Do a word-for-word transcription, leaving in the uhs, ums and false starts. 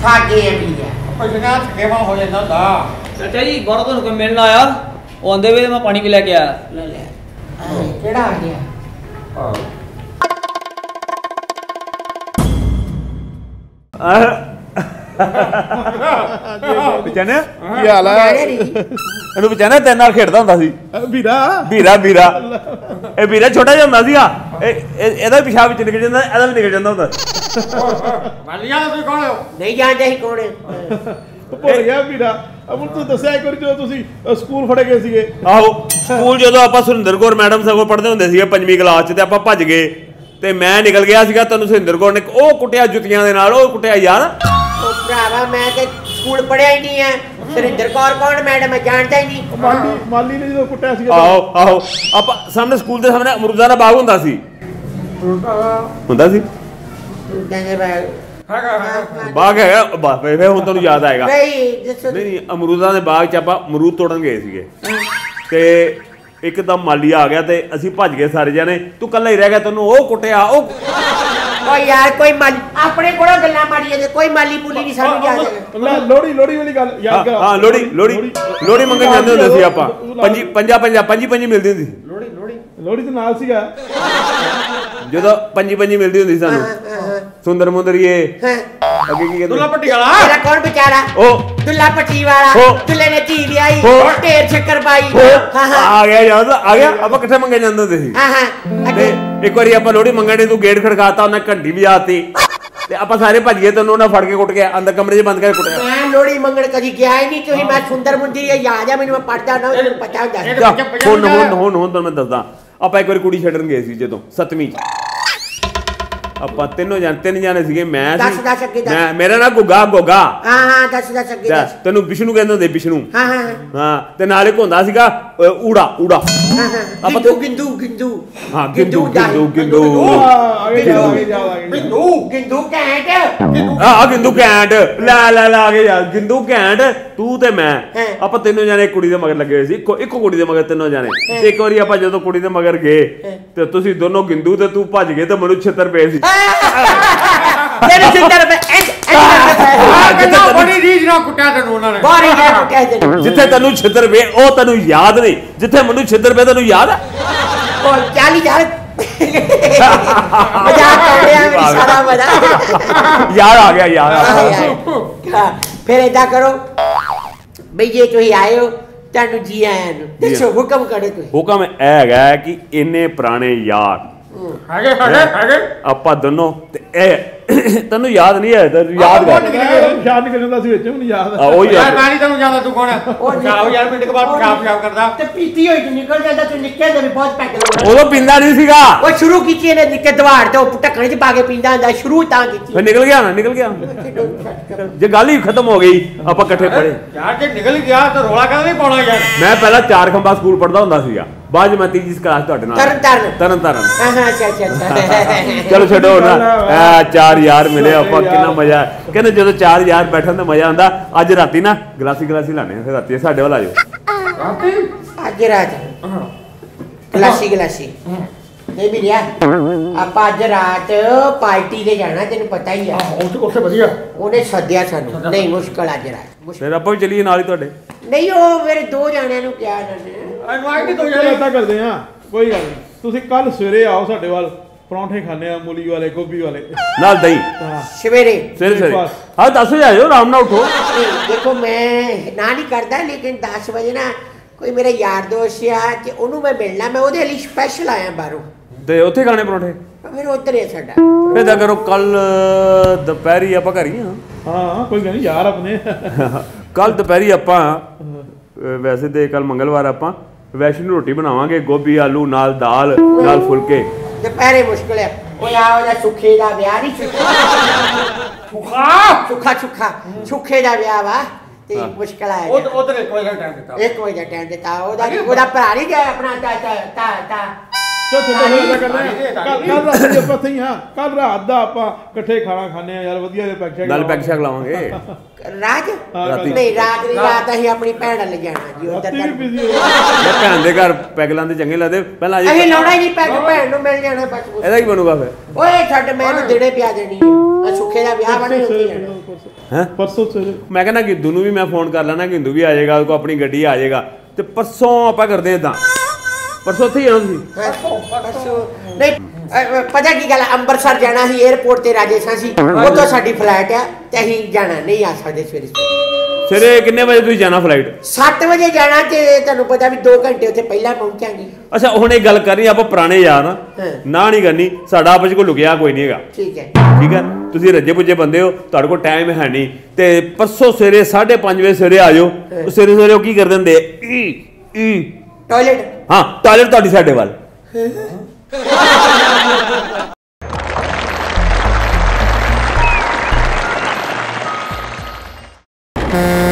ਥਾਕੇ ਵੀ ਆ ਪਛਣਾ ਥਕੇਵਾ ਹੋ ਜਾਂਦਾ ਦਾ ਚਾਚਾ ਜੀ ਬਾਹਰੋਂ ਤੁਹਾਨੂੰ ਕੋਈ ਮਿਲਣ ਆਇਆ ਉਹ ਆਂਦੇ ਵੇ ਮੈਂ ਪਾਣੀ ਵੀ ਲੈ ਕੇ ਆਇਆ ਲੈ ਲੈ ਕਿਹੜਾ ਆ ਗਿਆ ਪਛਾਣਿਆ ਕੀ ਹਾਲ ਹੈ ਇਹਨੂੰ ਪਛਾਣਿਆ ਤੇਰੇ ਨਾਲ ਖੇਡਦਾ ਹੁੰਦਾ ਸੀ ਵੀਰਾ ਵੀਰਾ ਵੀਰਾ ਇਹ ਵੀਰਾ ਛੋਟਾ ਜਿਹਾ ਹੁੰਦਾ ਸੀਗਾ ਇਹਦਾ ਵੀ ਪਿਸ਼ਾਬ ਵਿੱਚ ਨਿਕਲ ਜਾਂਦਾ ਇਹਦਾ ਵੀ ਨਿਕਲ ਜਾਂਦਾ ਹੁੰਦਾ ਮਾਲੀਆ ਤੁਸੀਂ ਕੌਣ ਹੋ ਨਹੀਂ ਜਾਣਦੇ ਸੀ ਕੌਣ ਭੁੱਲ ਗਿਆ ਵੀਰਾ ਅਮਰ ਤੂੰ ਦੱਸਿਆ ਇੱਕ ਵਾਰ ਜਦੋਂ ਤੁਸੀਂ ਸਕੂਲ ਫੜੇ ਗਏ ਸੀਗੇ ਆਹੋ ਸਕੂਲ ਜਦੋਂ ਆਪਾਂ ਸੁਰਿੰਦਰ ਕੌਰ ਮੈਡਮ ਸਗੋਂ ਪੜ੍ਹਦੇ ਹੁੰਦੇ ਸੀਗੇ ਪੰਜਵੀਂ ਕਲਾਸ 'ਚ ਤੇ ਆਪਾਂ ਭੱਜ ਗਏ ਤੇ ਮੈਂ ਨਿਕਲ ਗਿਆ ਸੀਗਾ ਤੈਨੂੰ ਸੁਰਿੰਦਰ ਕੌਰ ਨੇ ਉਹ ਕੁੱਟਿਆ ਜੁੱਤੀਆਂ ਦੇ ਨਾਲ ਉਹ ਕੁੱਟਿਆ ਯਾਰ ਉਹ ਭਰਾਵਾ ਮੈਂ ਤੇ ਸਕੂਲ ਪੜਿਆ ਹੀ ਨਹੀਂ ਹੈ ਸੁਰਿੰਦਰ ਕੌਰ ਕੌਣ ਮੈਡਮ ਮੈਂ ਜਾਣਦਾ ਹੀ ਨਹੀਂ ਮਾਲੀ ਮਾਲੀ ਨੇ ਜਦੋਂ ਕੁੱਟਿਆ ਸੀਗਾ ਆਹੋ ਆਹੋ ਆਪਾਂ ਸਾਹਮਣੇ ਸਕੂਲ ਦੇ ਸਾਹਮਣੇ ਅਮਰੂਦਾਂ ਦਾ ਬਾਗ ਹੁੰਦਾ ਸੀ ਹੁੰਦਾ ਸੀ ਬਾਗ ਹੈਗਾ ਵੇ ਹੁਣ ਤੁਹਾਨੂੰ ਯਾਦ ਆਏਗਾ ਨਹੀਂ ਨਹੀਂ ਅਮਰੂਦਾਂ ਦੇ ਬਾਗ 'ਚ ਆਪਾਂ ਅਮਰੂਦ ਤੋੜਨ ਗਏ ਸੀਗੇ ਤੇ ਇੱਕਦਮ ਮਾਲੀ ਆ ਗਿਆ ਤੇ ਅਸੀਂ ਭੱਜ ਗਏ ਸਾਰੇ ਜਾਣੇ ਤੂੰ ਇਕੱਲਾ ਹੀ ਰਹਿ ਗਿਆ ਤੈਨੂੰ ਉਹ ਕੁੱਟਿਆ ਉਹ ਓ ਯਾਰ ਕੋਈ ਮਾਲੀ ਆਪਣੇ ਕੋਲੋਂ ਗੱਲਾਂ ਮਾਰੀਆਂ ਜੇ ਕੋਈ ਮਾਲੀ ਪੁਲੀ ਨਹੀਂ ਸਾਨੂੰ ਯਾਦ ਲੈ ਲੋੜੀ ਲੋੜੀ ਵਾਲੀ ਗੱਲ ਯਾਦ ਕਰ ਹਾਂ ਲੋੜੀ ਲੋੜੀ ਲੋੜੀ ਮੰਗਣ ਜਾਂਦੇ ਹੁੰਦੇ ਸੀ ਆਪਾਂ ਪੰਜੀ ਪੰਜਾ ਪੰਜਾ ਪੰਜੀ ਪੰਜੀ ਮਿਲਦੀ ਹੁੰਦੀ ਸੀ ਲੋੜੀ ਲੋੜੀ ਲੋੜੀ ਤੇ ਨਾਲ ਸੀਗਾ ਜਦੋਂ ਪੰਜੀ ਪੰਜੀ ਮਿਲਦੀ ਹੁੰਦੀ ਸਾਨੂੰ ਸੁੰਦਰ ਮੁੰਦਰੀਏ ਅੱਗੇ ਕੀ ਕਹਿੰਦੇ ਦੁੱਲਾ ਪੱਟੀ ਵਾਲਾ ਤੇਰਾ ਕੌਣ ਵਿਚਾਰਾ ਉਹ ਦੁੱਲਾ ਪੱਟੀ ਵਾਲਾ ਦੁੱਲੇ ਨੇ ਧੀ ਵਿਆਹੀ ਢੇਰ ਸ਼ੱਕਰ ਪਾਈ ਹਾਂ ਹਾਂ ਆ ਗਿਆ ਯਾਦ ਆ ਗਿਆ ਆਪਾਂ ਇਕੱਠੇ ਮੰਗੇ ਜਾਂਦੇ ਹੁੰਦੇ ਸੀ ਹਾਂ ਹਾਂ ਤੇ ਇੱਕ ਵਾਰੀ ਆਪਾਂ ਲੋੜੀ ਮੰਗਣ ਤੂੰ ਗੇਟ ਖੜਕਾਤਾ ਉਹਨੇ ਘੰਟੀ ਵੀ ਆਤੀ ਤੇ ਆਪਾਂ ਸਾਰੇ ਭੱਜ ਗਏ ਤੈਨੂੰ ਉਹਨਾਂ ਫੜ ਕੇ ਕੁੱਟ ਗਿਆ ਅੰਦਰ ਕਮਰੇ 'ਚ ਬੰਦ ਕਰਕੇ ਕੁੱਟਿਆ ਮੈਂ ਲੋੜੀ ਮੰਗਣ ਕਦੀ ਗਿਆ ਹੀ ਨਹੀਂ ਤੁਸੀਂ ਮੈਂ ਸੁੰਦਰ ਮੁੰਦਰੀ ਯਾਦ ਆ ਮੈਨੂੰ ਮੈਂ ਪੜਦਾ ਨਾ ਮੈਨੂੰ ਪਤਾ ਹੁੰਦਾ ਹੁਣ ਹੁਣ ਹੁਣ ਹੁਣ ਤੁਹਾਨੂੰ ਮੈਂ ਦੱਸਦਾ ਆਪਾਂ ਇੱਕ ਵਾਰੀ ਕੁੜੀ ਛੱਡਣ ਗਏ ਸੀ ਜਦੋਂ ਸੱਤਵੀਂ 'ਚ ਆਪਾਂ ਤਿੰਨੋਂ ਜਾਣੇ ਤਿੰਨ ਜਾਣੇ ਸੀਗੇ ਮੈਂ ਦੱਸ ਦੱਸ ਅੱਗੇ ਦੱਸ ਮੈਂ ਮੇਰਾ ਨਾਂ ਗੁੱਗਾ ਗੁੱਗਾ ਹਾਂ ਹਾਂ ਦੱਸ ਦੱਸ ਅੱਗੇ ਦੱਸ ਤੈਨੂੰ ਵਿਸ਼ਨੂੰ ਕਹਿੰਦੇ ਹੁੰਦੇ ਵਿਸ਼ਨੂੰ ਹਾਂ ਹਾਂ ਹਾਂ ਤੇ ਨਾਲ ਇੱਕ ਹੁੰਦਾ ਸੀਗਾ ਊੜਾ ਊੜਾ ਆਪਾਂ ਗਿੰਦੂ ਗਿੰਦੂ ਗਿੰਦੂ ਹਾਂ ਗਿੰਦੂ ਗਿੰਦੂ ਗਿੰਦੂ ਆਗੇ ਜਾ ਆਗੇ ਜਾ ਆਗੇ ਗਿੰਦੂ ਗਿੰਦੂ ਘੈਂਟ ਆ ਗਿੰਦੂ ਘੈਂਟ ਲੈ ਲੈ ਲੈ ਆਗੇ ਯਾਰ ਗਿੰਦੂ ਘੈਂਟ ਤੂੰ ਤੇ ਮੈਂ ਆਪਾਂ ਤਿੰਨੋਂ ਜਾਣੇ ਕੁੜੀ ਦੇ ਮਗਰ ਲੱਗੇ ਹੋਏ ਸੀ ਇੱਕੋ ਇੱਕੋ ਕੁੜੀ ਦੇ ਮਗਰ ਤਿੰਨੋਂ ਜਾਣੇ ਤੇ ਇੱਕ ਵਾਰੀ ਆਪਾਂ ਜਦੋਂ ਕੁੜੀ ਦੇ ਮਗਰ ਗਏ ਤੇ ਤੁਸੀਂ ਦੋਨੋਂ ਗਿੰਦੂ ਤੇ ਤੂੰ ਭੱਜ ਗਏ ਤੇ ਮੈਨੂੰ ਛਿੱਤਰ ਪਏ ਸੀ ਤੇਰੇ ਛਿੱਤਰ ਪਏ ਕਿੰਨਾ ਬੜੀ ਰੀਝ ਨਾਲ ਕੁੱਟਿਆ ਤੈਨੂੰ ਉਹਨਾਂ ਨੇ ਬਾਰੀ ਜਾ ਕੁੱਟਿਆ ਤੈਨੂੰ ਜਿੱਥੇ ਤੈਨੂੰ ਛਿੱਤਰ ਪਏ ਉਹ ਤੈਨੂੰ ਯਾਦ ਨਹੀਂ ਜਿੱਥੇ ਮੈਨੂੰ ਛਿੱਤਰ ਪਏ ਤੈਨੂੰ ਯਾਦ ਆ ਉਹ ਚਾਲੀ ਹਜ਼ਾਰ ਮਜ਼ਾਕ ਕਰ ਰਿਹਾ ਮੇਰੀ ਸਾਰਾ ਮਜ਼ਾ ਯਾਦ ਆ ਗਿਆ ਯਾਦ ਆ ਗਿਆ ਫਿਰ ਏਦਾਂ ਕਰੋ ਬਈ ਜੇ ਤੁਸੀਂ ਆਏ ਹੋ ਤੁਹਾਨੂੰ ਜੀ ਆਇਆਂ ਨੂੰ ਦੱਸੋ ਹੁਕਮ ਕਰੋ ਤੁਸੀਂ ਹੁਕਮ ਇਹ ਹੈਗਾ ਕਿ ਇੰਨੇ ਪੁਰਾਣੇ ਯਾਰ ਹੈਗੇ ਹੈਗੇ ਹੈਗੇ ਆਪਾਂ ਦੋਨੋਂ ਤੇ ਇਹ ਤੈਨੂੰ ਯਾਦ ਨਹੀਂ ਹੈ ਯਾਦ ਕਰ ਯਾਦ ਨਹੀਂ ਕਰਦਾ ਸੀ ਵਿੱਚ ਮੈਨੂੰ ਯਾਦ ਆ ਉਹ ਯਾਰ ਮੈਂ ਨਹੀਂ ਤੈਨੂੰ ਜਾਣਦਾ ਤੂੰ ਕੌਣ ਹੈ ਉਹ ਜਾਓ ਯਾਰ ਮਿੰਟ ਕੇ ਬਾਅਦ ਪਿਸ਼ਾਬ ਪਿਸ਼ਾਬ ਕਰਦਾ ਤੇ ਪੀਤੀ ਹੋਈ ਤੂੰ ਨਿਕਲ ਜਾਂਦਾ ਤੂੰ ਨਿੱਕੇ ਦੇ ਵੀ ਬਹੁਤ ਪੈਕ ਲਾਉਣਾ ਉਦੋਂ ਪੀਂਦਾ ਨਹੀਂ ਸੀਗਾ ਉਹ ਸ਼ੁਰੂ ਕੀਤੀ ਇਹਨੇ ਨਿੱਕੇ ਦਵਾੜ ਤੇ ਉਹ ਢੱਕਣ 'ਚ ਪਾ ਕੇ ਪੀਂਦਾ ਹੁੰਦਾ ਸ਼ੁਰੂ ਤਾਂ ਕੀਤੀ ਫਿਰ ਨਿਕਲ ਗਿਆ ਨਾ ਨਿਕਲ ਗਿਆ ਜੇ ਗੱਲ ਹੀ ਖਤਮ ਹੋ ਗਈ ਆਪਾਂ ਇਕੱਠੇ ਪੜੇ ਯਾਰ ਜੇ ਨਿਕਲ ਗਿਆ ਤਾਂ ਰੋਲਾ ਕਦੇ ਨਹੀਂ ਪਾਉਣਾ ਯਾਰ ਮੈਂ ਪਹਿਲਾਂ ਚਾਰ ਖੰਭਾ ਸਕੂਲ ਪੜਦਾ ਹੁੰਦਾ ਸੀਗਾ ਬਾਅਦ ਮੈਂ ਤੀਜੀ ਕਲਾਸ ਤੁਹਾਡੇ ਨਾਲ ਤਰਨ ਤਾਰਨ ਤਰਨ ਤਾਰਨ ਹਾਂ ਹਾਂ ਅੱਛਾ ਅੱਛਾ ਚਲੋ ਛੱਡੋ ਨਾ ਆ ਚਾਰ ਯਾਰ ਮਿਲੇ ਆਪਾਂ ਕਿੰਨਾ ਮਜ਼ਾ ਕਹਿੰਦੇ ਜਦੋਂ ਚਾਰ ਯਾਰ ਬੈਠਣ ਦਾ ਮਜ਼ਾ ਆਉਂਦਾ ਅੱਜ ਰਾਤੀ ਨਾ ਗਲਾਸੀ ਗਲਾਸੀ ਲਾਣੇ ਫਿਰ ਰਾਤੀ ਸਾਡੇ ਵੱਲ ਆ ਜਾਓ ਰਾਤੀ ਅੱਜ ਰਾਤ ਗਲਾਸੀ ਗਲਾਸੀ ਨਹੀਂ ਵੀ ਰਿਆ ਆਪਾਂ ਅੱਜ ਰਾਤ ਪਾਰਟੀ ਤੇ ਜਾਣਾ ਤੈਨੂੰ ਪਤਾ ਹੀ ਆ ਉੱਥੇ ਵਧੀਆ ਉਹਨੇ ਸੱਦਿਆ ਸਾਨੂੰ ਨਹੀਂ ਮੁਸ਼ਕਲ ਅੱਜ ਰਾਤ ਫਿਰ ਆਪਾਂ ਵੀ ਚੱਲੀਏ ਨਾਲ ਹੀ ਤੁਹਾਡੇ ਨਹੀਂ ਉਹ ਮੇਰੇ ਦੋ ਜਾਣਿਆਂ ਨੂੰ ਕਿਹਾ ਇਹਨਾਂ ਨੇ ਇਨਵਾਈਟ ਤੋਂ ਚਲੋ ਏਦਾਂ ਕਰਦੇ ਆ ਕੋਈ ਗੱਲ ਨਹੀਂ ਤੁਸੀਂ ਕੱਲ ਸਵੇਰੇ ਆਓ ਸਾਡੇ ਵੱਲ ਪਰੌਂਠੇ ਖਾਣੇ ਆ ਮੂਲੀ ਵਾਲੇ ਗੋਭੀ ਵਾਲੇ ਨਾਲ ਦਹੀਂ ਸਵੇਰੇ ਸਵੇਰੇ ਸਵੇਰੇ ਹਾਂ ਦਸ ਵਜੇ ਆਇਓ ਆਰਾਮ ਨਾਲ ਉਠੋ ਦੇਖੋ ਮੈਂ ਨਾ ਨਹੀਂ ਕਰਦਾ ਲੇਕਿਨ ਦਸ ਵਜੇ ਨਾ ਕੋਈ ਮੇਰਾ ਯਾਰ ਦੋਸਤ ਆ ਤੇ ਉਹਨੂੰ ਮੈਂ ਮਿਲਣਾ ਮੈਂ ਉਹਦੇ ਲਈ ਸਪੈਸ਼ਲ ਆਇਆ ਬਾਹਰੋਂ ਤੇ ਉੱਥੇ ਖਾਣੇ ਪਰੌਂਠੇ ਫਿਰ ਉੱਧਰ ਹੈ ਸਾਡਾ ਏਦਾਂ ਕਰੋ ਕੱਲ ਦੁਪਹਿਰੀ ਆਪਾਂ ਘਰ ਹੀ ਹਾਂ ਹਾਂ ਕੋਈ ਗੱਲ ਨਹੀਂ ਯਾਰ ਆਪਣੇ ਕੱਲ ਦੁਪਹਿਰੀ ਆਪਾਂ ਵੈਸੇ ਤੇ ਕੱਲ ਮੰਗਲਵਾਰ ਆਪਾਂ ਵੈਸ਼ਨੂੰ ਰੋਟੀ ਬਣਾਵਾਂਗੇ ਗੋਭੀ ਆਲੂ ਨਾਲ ਦਾਲ ਨਾਲ ਫੁਲਕੇ ਦੁਪਹਿਰੇ ਮੁਸ਼ਕਲ ਹੈ ਉਹ ਆ ਉਹਦਾ ਸੁੱਖੇ ਦਾ ਵਿਆਹ ਨਹੀਂ ਸੁੱਖਾ ਸੁੱਖਾ ਸੁੱਖਾ ਸੁੱਖੇ ਦਾ ਵਿਆਹ ਵਾ ਤੇ ਮੁਸ਼ਕਲ ਆਇਆ ਉਹ ਉਧਰ ਇੱਕ ਵਜੇ ਦਾ ਟਾਈਮ ਦਿੱਤਾ ਇੱਕ ਵਜੇ ਦਾ ਟਾਈਮ ਦਿੱਤਾ ਉਹਦਾ ਉਹਦਾ ਭਰਾ ਨਹੀਂ ਗਿਆ ਆਪਣਾ ਤਾ ਤਾ ਤਾ ਚਲ ਛੱਡੋ ਫਿਰ ਕਰਦੇ ਆ ਕੱਲ ਕੱਲ ਰਾਤ ਦੀ ਆਪਾਂ ਸਹੀ ਹਾਂ ਕੱਲ ਰਾਤ ਦਾ ਆਪਾਂ ਇਕੱਠੇ ਖਾਣਾ ਖਾਣੇ ਆ ਯਾਰ ਵਧੀਆ ਦੇ ਪੈਕ ਸ਼ੈਕ ਨਾਲ ਪੈਕ ਸ਼ੈਕ ਲਾਵਾਂਗੇ ਰਾਜ ਰਾਤੀ। ਨਹੀਂ ਰਾਤ ਦੀ ਰਾਤ ਅਸੀਂ ਆਪਣੀ ਭੈਣ ਲੈ ਜਾਣਾ ਜੀ ਉਧਰ ਰਾਤੀ ਵੀ ਬਿਜ਼ੀ ਹੋ ਮੈਂ ਭੈਣ ਦੇ ਘਰ ਪੈਗ ਲਾਉਂਦੇ ਚੰਗੇ ਲੱਗਦੇ ਪਹਿਲਾਂ ਅਸੀਂ ਅਜੇ ਲਾਉਣਾ ਹੀ ਨਹੀਂ ਪੈਗ ਭੈਣ ਨੂੰ ਮਿਲ ਜਾਣਾ ਬਸ ਇਹਦਾ ਕੀ ਬਣੂਗਾ ਫਿਰ ਓਏ ਛੱਡ ਮੈਂ ਇਹਨੂੰ ਦੇਣੇ ਪਿਆ ਦੇਣੀ ਆ ਸੁੱਖੇ ਦਾ ਵਿਆਹ ਬਣੇ ਉੱਥੇ ਜਾਣਾ ਹੈ ਪਰਸੋਂ ਸਵੇਰੇ ਮੈਂ ਕਹਿੰਦਾ ਗਿੰਦੂ ਨੂੰ ਵੀ ਮੈਂ ਫੋਨ ਕਰ ਲੈਣਾ ਗਿੰਦੂ ਵੀ ਆ ਜਾਏਗਾ ਉਹਦੇ ਕੋਲ ਆਪਣੀ ਗੱਡੀ ਆ ਜਾਏਗਾ ਤੇ ਪਰਸੋਂ ਆਪਾਂ ਕਰਦੇ ਇਦਾਂ ਪਰਸੋਂ ਉੱਥੇ ਹੀ ਜਾਣਾ ਤੁਸੀਂ ਪਰਸੋਂ ਨਹੀਂ ਅ, ਪਤਾ ਕੀ ਗੱਲ ਆ, ਅੰਮ੍ਰਿਤਸਰ ਜਾਣਾ ਸੀ 에어ਪੋਰਟ ਤੇ ਰਾਜਸਥਾਨ ਸੀ ਉੱਥੋਂ ਸਾਡੀ ਫਲਾਈਟ ਆ ਤੇ ਅਸੀਂ ਜਾਣਾ ਨਹੀਂ ਆ ਸਕਦੇ ਸਵੇਰੇ ਸਵੇਰੇ ਕਿੰਨੇ ਵਜੇ ਤੁਸੀਂ ਜਾਣਾ ਫਲਾਈਟ ਸੱਤ ਵਜੇ ਜਾਣਾ ਤੇ ਤੁਹਾਨੂੰ ਪਤਾ ਵੀ ਦੋ ਘੰਟੇ ਉੱਥੇ ਪਹਿਲਾਂ ਪਹੁੰਚਾਂਗੇ ਅੱਛਾ ਹੁਣ ਇਹ ਗੱਲ ਕਰਨੀ ਆਪਾਂ ਪੁਰਾਣੇ ਯਾਰ ਨਾ ਹਾਂ। ਨਾ ਨਹੀਂ ਕਰਨੀ ਸਾਡਾ ਆਪਸ ਚ ਕੋਈ ਲੁਕਿਆ ਕੋਈ ਨਹੀਂ ਹੈਗਾ ਠੀਕ ਹੈ ਠੀਕ ਹੈ ਤੁਸੀਂ ਰੱਜੇ ਪੁੱਜੇ ਬੰਦੇ ਹੋ ਤੁਹਾਡੇ ਕੋਲ ਟਾਈਮ ਹੈ ਨਹੀਂ ਤੇ ਪਰਸੋਂ ਸਵੇਰੇ ਸਾਢੇ ਪੰਜ ਵਜੇ ਸਵੇਰੇ ਆ ਜਾਓ ਉਹ ਸਵੇਰੇ ਸਵੇਰੇ ਉਹ ਕੀ ਕਰ ਦਿੰਦੇ ਈ ਈ ਟਾਇਲਟ ਹਾਂ ਟਾਇਲਟ ਤੁਹਾਡੀ ਸਾਡੇ ਵੱਲ ਹਾਂ